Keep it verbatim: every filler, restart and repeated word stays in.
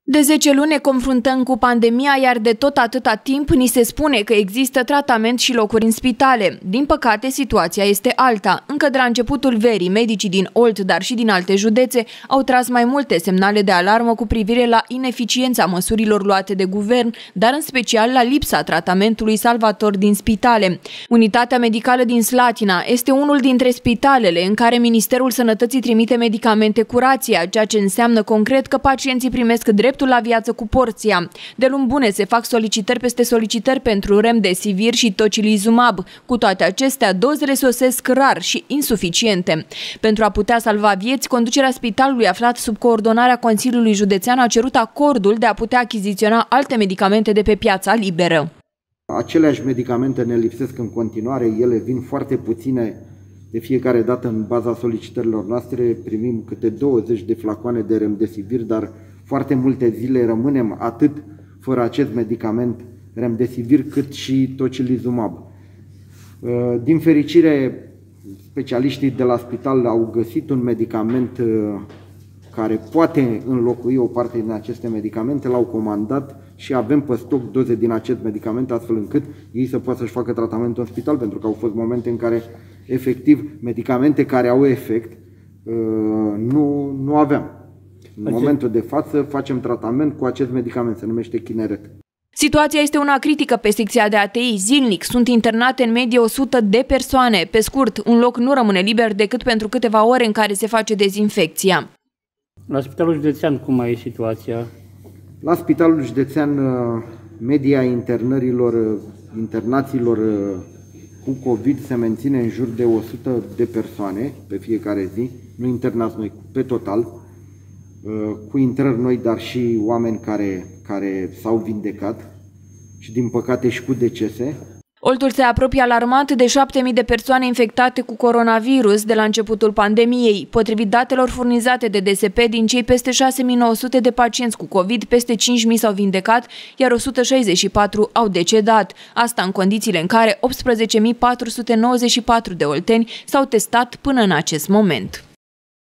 De zece luni ne confruntăm cu pandemia, iar de tot atâta timp ni se spune că există tratament și locuri în spitale. Din păcate, situația este alta. Încă de la începutul verii, medicii din Olt, dar și din alte județe, au tras mai multe semnale de alarmă cu privire la ineficiența măsurilor luate de guvern, dar în special la lipsa tratamentului salvator din spitale. Unitatea medicală din Slatina este unul dintre spitalele în care Ministerul Sănătății trimite medicamente cu rația, ceea ce înseamnă concret că pacienții primesc dreptul la viață cu porția. De luni bune se fac solicitări peste solicitări pentru Remdesivir și Tocilizumab. Cu toate acestea, dozele sosesc rar și insuficiente. Pentru a putea salva vieți, conducerea spitalului aflat sub coordonarea Consiliului Județean a cerut acordul de a putea achiziționa alte medicamente de pe piața liberă. Aceleași medicamente ne lipsesc în continuare, ele vin foarte puține de fiecare dată în baza solicitărilor noastre, primim câte douăzeci de flacoane de Remdesivir, dar foarte multe zile rămânem atât fără acest medicament Remdesivir cât și Tocilizumab. Din fericire, specialiștii de la spital au găsit un medicament care poate înlocui o parte din aceste medicamente, l-au comandat și avem pe stoc doze din acest medicament astfel încât ei să poată să-și facă tratamentul în spital, pentru că au fost momente în care efectiv medicamente care au efect nu, nu aveam. În momentul de față facem tratament cu acest medicament, se numește Kineret. Situația este una critică pe secția de A T I. Zilnic sunt internate în medie o sută de persoane. Pe scurt, un loc nu rămâne liber decât pentru câteva ore în care se face dezinfecția. La Spitalul Județean cum mai e situația? La Spitalul Județean, media internărilor, internațiilor cu COVID se menține în jur de o sută de persoane pe fiecare zi. Nu internați noi pe total, cu intrări noi, dar și oameni care, care s-au vindecat și din păcate și cu decese. Oltul se apropie alarmant de șapte mii de persoane infectate cu coronavirus de la începutul pandemiei. Potrivit datelor furnizate de D S P, din cei peste șase mii nouă sute de pacienți cu COVID, peste cinci mii s-au vindecat, iar o sută șaizeci și patru au decedat. Asta în condițiile în care optsprezece mii patru sute nouăzeci și patru de olteni s-au testat până în acest moment.